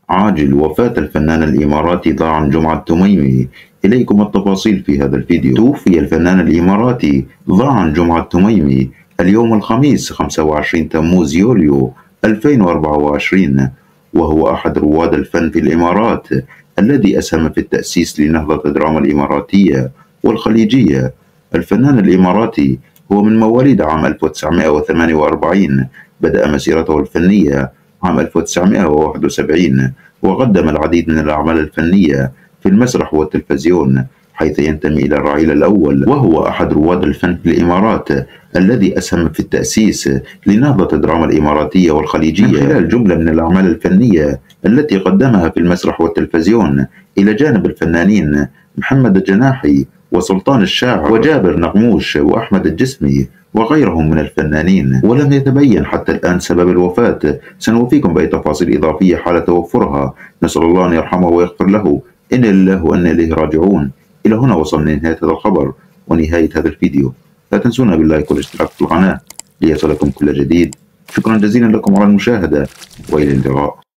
عاجل وفاة الفنان الإماراتي ضاعن جمعة التميمي. إليكم التفاصيل في هذا الفيديو. توفي الفنان الإماراتي ضاعن جمعة التميمي اليوم الخميس 25 تموز يوليو 2024، وهو أحد رواد الفن في الإمارات الذي أسهم في التأسيس لنهضة الدراما الإماراتية والخليجية. الفنان الإماراتي هو من مواليد عام 1948، بدأ مسيرته الفنية عام 1971، وقدم العديد من الأعمال الفنية في المسرح والتلفزيون، حيث ينتمي إلى الرعيل الأول، وهو أحد رواد الفن في الإمارات الذي أسهم في التأسيس لنهضة الدراما الإماراتية والخليجية من خلال جملة من الأعمال الفنية التي قدمها في المسرح والتلفزيون، إلى جانب الفنانين محمد الجناحي وسلطان الشاعر وجابر نغموش وأحمد الجسمي وغيرهم من الفنانين. ولم يتبين حتى الآن سبب الوفاة. سنوفيكم بأي تفاصيل إضافية حال توفرها. نسأل الله أن يرحمه ويغفر له. إنا لله وإنا إليه راجعون. إلى هنا وصلنا لنهاية هذا الخبر ونهاية هذا الفيديو. لا تنسونا باللايك والاشتراك في القناة ليصلكم كل جديد. شكرا جزيلا لكم على المشاهدة، وإلى اللقاء.